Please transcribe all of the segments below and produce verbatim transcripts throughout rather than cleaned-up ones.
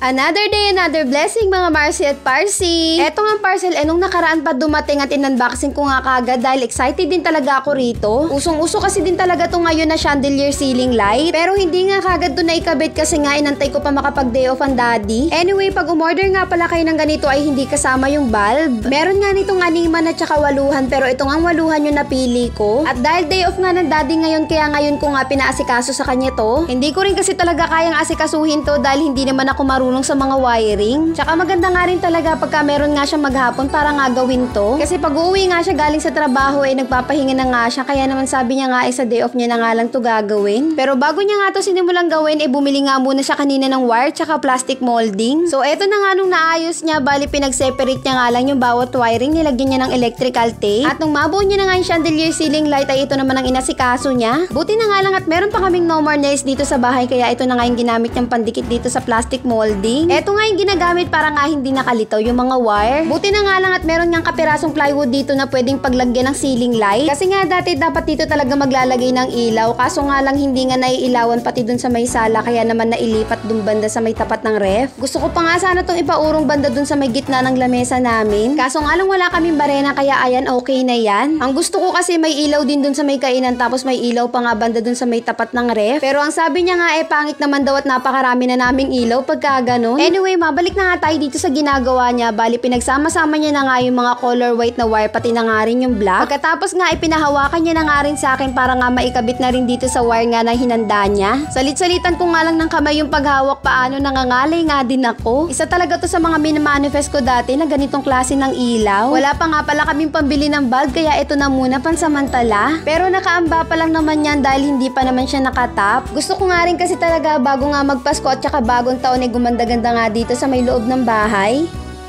Another day, another blessing mga Marcy at Parsi. Eto nga parcel, eh nung nakaraan pa dumating at in-unboxing ko nga kagad dahil excited din talaga ako rito. Usong-uso kasi din talaga to ngayon na chandelier ceiling light. Pero hindi nga kagad to naikabit kasi nga inantay ko pa makapag-day off ang daddy. Anyway, pag umorder nga pala kayo ng ganito ay hindi kasama yung bulb. Meron nga nitong animan at saka waluhan pero itong ang waluhan yung napili ko. At dahil day off nga ng daddy ngayon kaya ngayon ko nga pinaasikaso sa kanya to. Hindi ko rin kasi talaga kayang asikasuhin to dahil hindi naman ako marunong sa mga wiring. Tsaka maganda nga rin talaga pagka meron nga siya maghapon para nga gawin to. Kasi pag uuwi nga siya galing sa trabaho ay eh, nagpapahinga na nga siya. Kaya naman sabi niya nga ay eh, sa day off niya na nga lang to gagawin. Pero bago niya nga to sinimulang gawin eh bumili nga muna siya kanina ng wire tsaka plastic molding. So eto na nga nung naayos niya bali pinag-separate niya nga lang yung bawat wiring. Nilagyan niya ng electrical tape. At nung mabuo niya na nga yung chandelier ceiling light ay ito naman ang inasikaso niya. Buti na nga lang at meron pa kaming no more nails dito sa bahay kaya ito na nga yung ginamit niyang pandikit dito sa plastic molding. Eto nga yung ginagamit para nga hindi nakalitaw yung mga wire. Buti na nga lang at meron ngang kapirasong plywood dito na pwedeng paglagyan ng ceiling light. Kasi nga dati dapat dito talaga maglalagay ng ilaw. Kaso nga lang hindi nga naiilawan pati dun sa may sala kaya naman nailipat dun banda sa may tapat ng ref. Gusto ko pa nga sana tong ipaurong banda dun sa may gitna ng lamesa namin. Kaso nga lang wala kaming barena kaya ayan okay na yan. Ang gusto ko kasi may ilaw din dun sa may kainan tapos may ilaw pa nga banda dun sa may tapat ng ref. Pero ang sabi niya nga eh pangit naman daw at napakarami na naming ilaw pagka ganun. Anyway, mabalik na nga tayo dito sa ginagawa niya. Bali, pinagsama-sama niya na nga yung mga color white na wire, pati na nga rin yung black. Pagkatapos nga, ipinahawakan niya na nga rin sa akin para nga maikabit na rin dito sa wire nga na hinanda niya. Salit-salitan ko nga lang ng kamay yung paghawak paano nangangalay nga din ako. Isa talaga to sa mga minamanifest ko dati na ganitong klase ng ilaw. Wala pa nga pala kaming pambili ng bulb, kaya ito na muna pansamantala. Pero nakaamba pa lang naman yan dahil hindi pa naman siya nakatap. Gusto ko nga rin kasi talaga bago nga magpasko at saka bagong taon ay gumanda-ganda nga dito sa may loob ng bahay.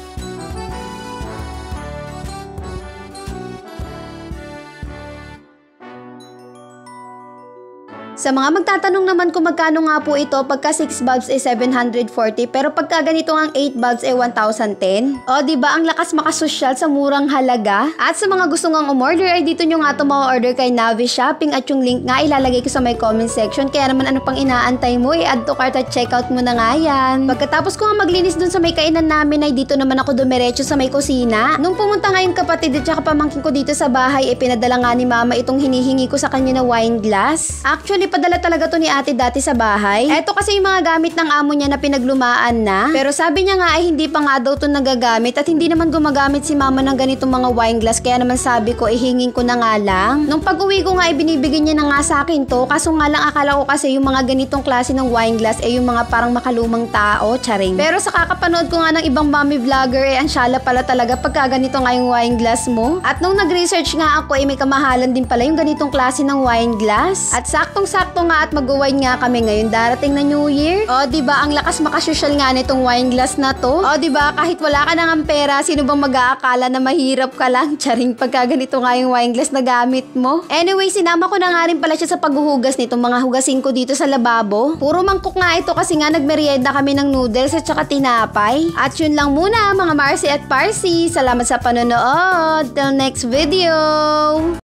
Sa mga magtatanong naman kung magkano nga po ito, pagka six bulbs ay seven hundred forty pero pagka ganito ang eight bulbs ay one thousand ten. O diba ang lakas makasosyal sa murang halaga? At sa mga gusto ngang umorder ay dito nyo nga ito ma-order kay Navi Shopping at yung link nga ilalagay ko sa may comment section. Kaya naman ano pang inaantay mo, i-add to cart at checkout mo na nga yan. Pagkatapos ko nga maglinis dun sa may kainan namin ay dito naman ako dumiretso sa may kusina. Nung pumunta nga yung kapatid at saka pamangkin ko dito sa bahay ay pinadala nga ni mama itong hinihingi ko sa kanya na wine glass. Actually padala talaga to ni ate dati sa bahay. Eto kasi yung mga gamit ng amo niya na pinaglumaan na. Pero sabi niya nga ay hindi pa nga daw to nagagamit at hindi naman gumagamit si mama ng ganitong mga wine glass. Kaya naman sabi ko ihingin ko na nga lang. Nung pag-uwi ko nga ay binibigyan niya na nga sa akin to. Kaso nga lang akala ko kasi yung mga ganitong klase ng wine glass ay yung mga parang makalumang tao, charing. Pero sa kakapanood ko nga ng ibang mommy vlogger ay ansyala pala talaga pagka ganito nga yung wine glass mo. At nung nag-research nga ako ay may kamahalan din pala yung ganitong klase ng wine glass. At saktong sakto nga at mag-wine nga kami ngayon darating na New Year. O diba ang lakas makasosyal nga nitong wine glass na to. O diba kahit wala ka nang pera, sino bang mag-aakala na mahirap ka lang? Charing pagka ganito nga yung wine glass na gamit mo. Anyway, sinama ko na nga rin pala siya sa paghuhugas nitong mga hugasin ko dito sa lababo. Puro mangkok nga ito kasi nga nagmerienda kami ng noodles at saka tinapay. At yun lang muna mga Marcy at Parsi. Salamat sa panonood. Till next video!